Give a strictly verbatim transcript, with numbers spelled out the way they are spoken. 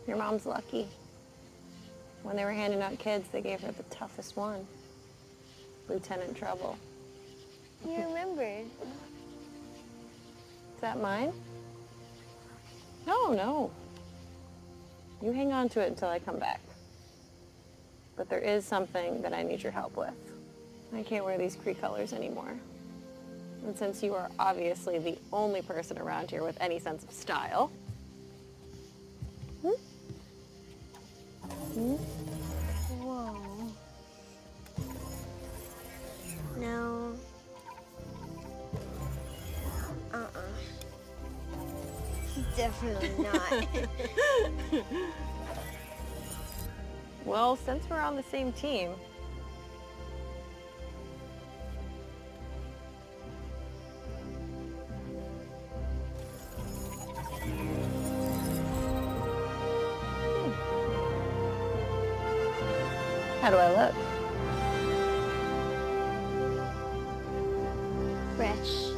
Your mom's lucky. When they were handing out kids, they gave her the toughest one. Lieutenant Trouble. You remembered. Is that mine? No, no. You hang on to it until I come back. But there is something that I need your help with. I can't wear these Kree colors anymore. And since you are obviously the only person around here with any sense of style, hmm? Hmm? Whoa. No. Uh-uh. Definitely not. Well, since we're on the same team, how do I look? Fresh.